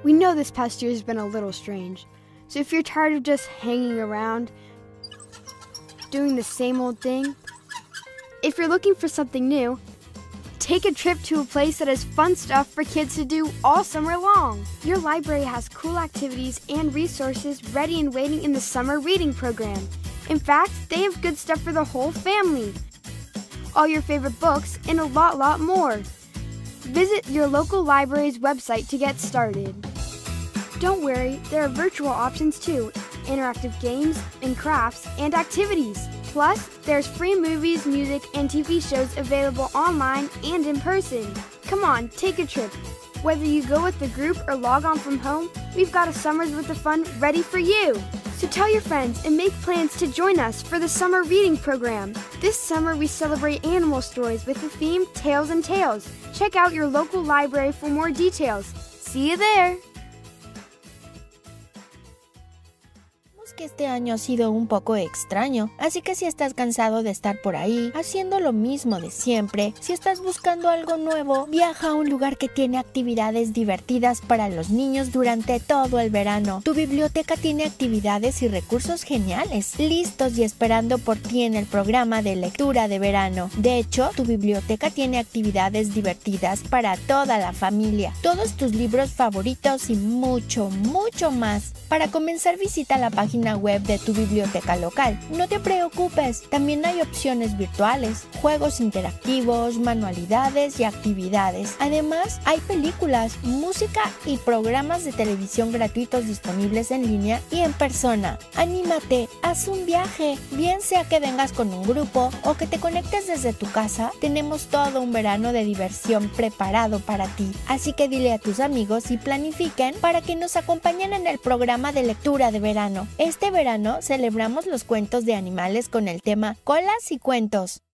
We know this past year has been a little strange, so if you're tired of just hanging around, doing the same old thing, if you're looking for something new, take a trip to a place that has fun stuff for kids to do all summer long. Your library has cool activities and resources ready and waiting in the summer reading program. In fact, they have good stuff for the whole family. All your favorite books and a lot more. Visit your local library's website to get started. Don't worry, there are virtual options too, interactive games and crafts and activities. Plus, there's free movies, music, and TV shows available online and in person. Come on, take a trip. Whether you go with the group or log on from home, we've got a Summers with the Fun ready for you. So tell your friends and make plans to join us for the summer reading program. This summer we celebrate animal stories with the theme Tales and Tales. Check out your local library for more details. See you there! Que este año ha sido un poco extraño, así que si estás cansado de estar por ahí haciendo lo mismo de siempre, si estás buscando algo nuevo, viaja a un lugar que tiene actividades divertidas para los niños durante todo el verano. Tu biblioteca tiene actividades y recursos geniales, listos y esperando por ti en el programa de lectura de verano. De hecho, tu biblioteca tiene actividades divertidas para toda la familia, todos tus libros favoritos y mucho más. Para comenzar, visita la página web de tu biblioteca local. No te preocupes, también hay opciones virtuales, juegos interactivos, manualidades y actividades. Además, hay películas, música y programas de televisión gratuitos disponibles en línea y en persona. ¡Anímate! ¡Haz un viaje! Bien sea que vengas con un grupo o que te conectes desde tu casa, tenemos todo un verano de diversión preparado para ti. Así que dile a tus amigos y planifiquen para que nos acompañen en el programa de lectura de verano. Este verano celebramos los cuentos de animales con el tema Colas y Cuentos.